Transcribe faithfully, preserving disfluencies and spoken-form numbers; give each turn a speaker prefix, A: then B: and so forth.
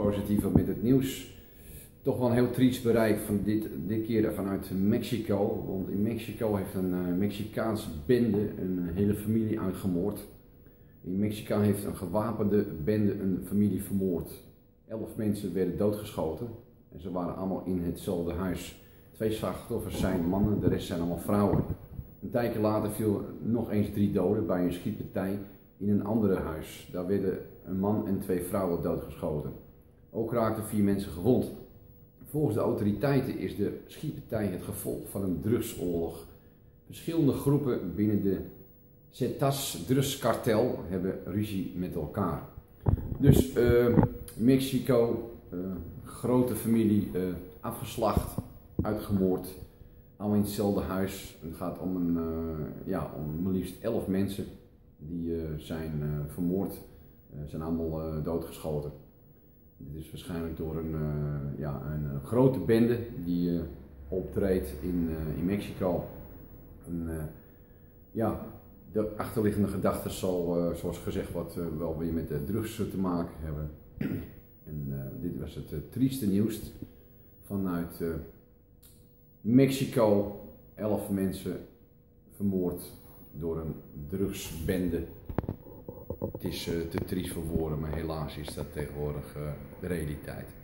A: positiever met het nieuws. Toch wel een heel triest bereik van dit, dit keer vanuit Mexico. Want in Mexico heeft een uh, Mexicaanse bende een hele familie uitgemoord. In Mexico heeft een gewapende bende een familie vermoord. Elf mensen werden doodgeschoten en ze waren allemaal in hetzelfde huis. Twee slachtoffers zijn mannen, de rest zijn allemaal vrouwen. Een tijdje later viel nog eens drie doden bij een schietpartij in een andere huis. Daar werden een man en twee vrouwen doodgeschoten. Ook raakten vier mensen gewond. Volgens de autoriteiten is de schietpartij het gevolg van een drugsoorlog. Verschillende groepen binnen de Zetas drugskartel hebben ruzie met elkaar. Dus uh, Mexico, uh, grote familie, uh, afgeslacht, uitgemoord, allemaal in hetzelfde huis. Het gaat om, een, uh, ja, om maar liefst elf mensen die uh, zijn uh, vermoord, uh, zijn allemaal uh, doodgeschoten. Dit is waarschijnlijk door een, uh, ja, een uh, grote bende die uh, optreedt in, uh, in Mexico. En, uh, ja, de achterliggende gedachten zal, uh, zoals gezegd wordt, uh, wel weer met de drugs te maken hebben. En uh, dit was het uh, trieste nieuws vanuit uh, Mexico. Elf mensen vermoord door een drugsbende. Het is uh, te triest voor woorden, maar helaas is dat tegenwoordig uh, de realiteit.